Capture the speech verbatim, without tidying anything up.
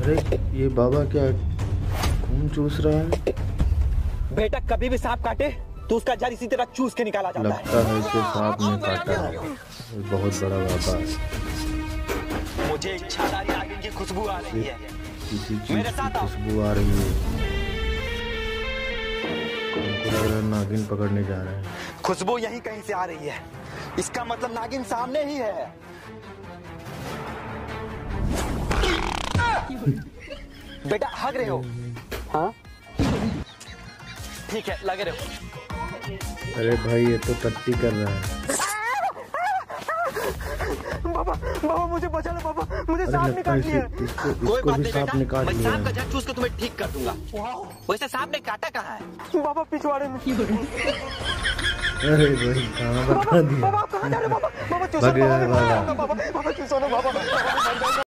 अरे ये बाबा क्या खून चूस रहा है? बेटा कभी भी सांप काटे तो उसका जड़ इसी तरह चूस के निकाला जाता लगता है कि सांप ने काटा है। बहुत बड़ा बाबा है। मुझे इच्छाधारी नागिन की खुशबू आ रही है। किसी चीज की खुशबू आ रही है। हमको लग रहा है नागिन पकड़ने जा रहे हैं। खुशबू यहीं कहीं से आ रही है। इसका मतलब नागिन सामने ही है। बेटा भाग रहे हो? हाँ ठीक है, लगे रहो। अरे भाई ये तो टट्टी कर रहा है। बाबा बाबा मुझे बचा लो बाबा, मुझे सांप निकाल लिया। इसको, कोई इसको बात भी नहीं सांप बेटा, निकाल मैं लिया सांप का है। जड़ चूस के तुम्हें ठीक कर दूंगा। वैसे सांप ने काटा कहाँ है? बाबा पिछवाड़े में। अरे भाई कहाँ बता दिया? बाबा कहाँ जा रहे हो बाबा? बाबा चूसो भाग गया है बाबा, बाबा। बाबा बाबा चूसो ना बाबा।